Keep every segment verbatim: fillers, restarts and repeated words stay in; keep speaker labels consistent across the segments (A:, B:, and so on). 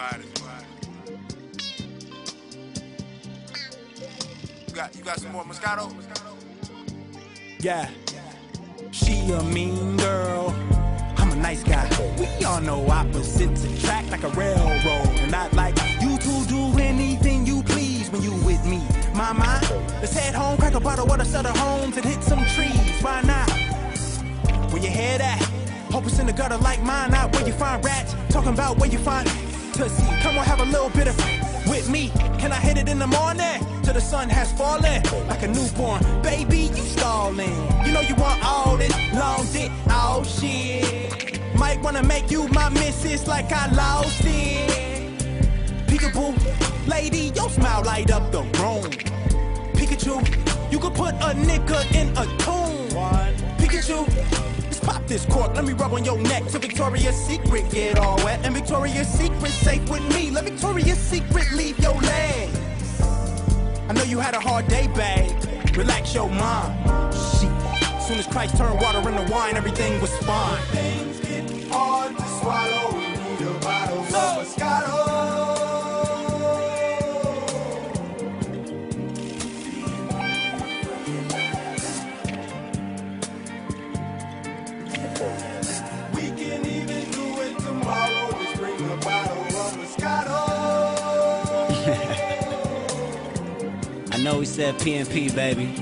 A: ride it. You got, you got some more Moscato?
B: Yeah. She a mean girl, I'm a nice guy. We all know opposites attract like a railroad. And I'd like you to do anything you please when you with me. My mind, let's head home, crack a bottle of the Sutter Homes and hit some trees. Why not? Where your head at? Hope it's in the gutter like mine. Not where you find rats, talking about where you find Tussie. Come on, have a little bit of with me. Can I hit it in the morning till the sun has fallen? Like a newborn baby, you stalling. You know you want all this long dick, oh shit. Might wanna make you my missus like I lost it. Peekaboo, lady, your smile light up the room. Pikachu, you could put a nigga in a tune. Pikachu, let's pop this cork, let me rub on your neck till Victoria's Secret get all wet. And Victoria's Secret safe with me, let Victoria's Secret leave your legs. I know you had a hard day, babe, relax your mind. Shit, as soon as Christ turned water into wine, everything was fine. Things get hard to swallow, we need a bottle of Moscato.
C: I know we said P and P, baby,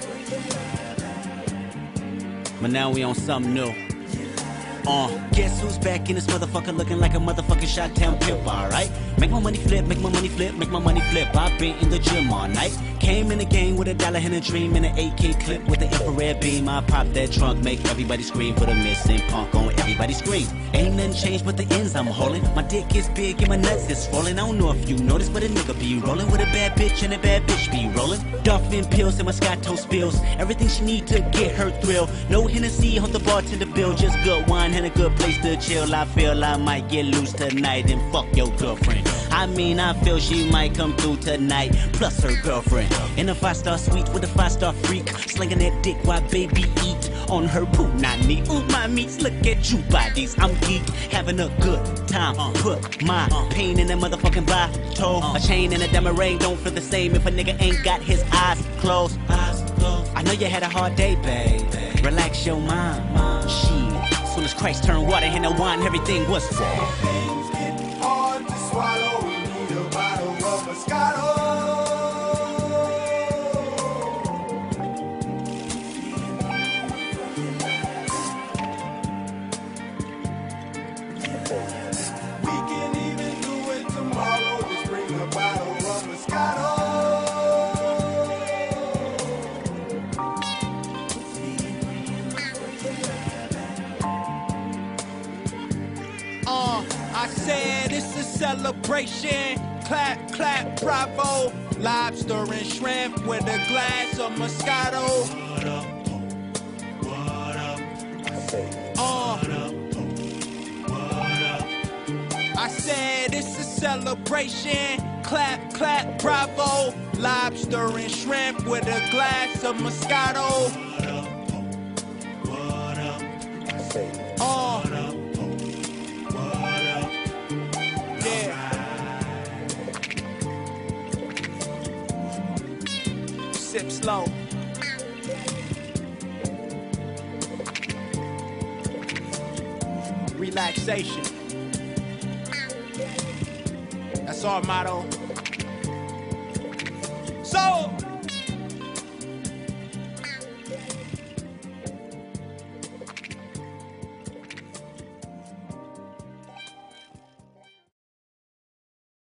C: but now we on something new. Uh, guess who's back in this motherfucker looking like a motherfucking shot-town pimp, alright? Make my money flip, make my money flip, make my money flip. I've been in the gym all night. Came in the game with a dollar and a dream and an A K clip with an infrared beam. I pop that trunk, make everybody scream for the missing punk on everybody scream. Ain't nothing changed but the ends I'm holding. My dick is big and my nuts is swollen. I don't know if you noticed, but a nigga be rolling with a bad bitch and a bad bitch be rolling. Duffin pills and Moscato spills. Everything she need to get her thrill. No Hennessy on the bartender bill, just good wine and a good place to chill. I feel I might get loose tonight and fuck your girlfriend. I mean, I feel she might come through tonight, plus her girlfriend. In a five-star suite with a five-star freak, slinging that dick while baby eat on her punani. Ooh, my meats, look at you bodies. I'm geek, having a good time. Put my pain in that motherfucking bottle. A chain and a diamond ring don't feel the same if a nigga ain't got his eyes closed. I know you had a hard day, babe. Relax your mind. Shit, as soon as Christ turned water into wine, everything was full.
B: Things get hard to swallow, we need a bottle of Moscato. We can even do it tomorrow, just bring a bottle of Moscato. Uh, I said it's a celebration. Clap, clap, bravo. Lobster and shrimp with a glass of Moscato. What up? What up? Uh, what up? I said it's a celebration. Clap, clap, bravo. Lobster and shrimp with a glass of Moscato. What up? What up? Uh, sip slow. Relaxation. That's our motto. So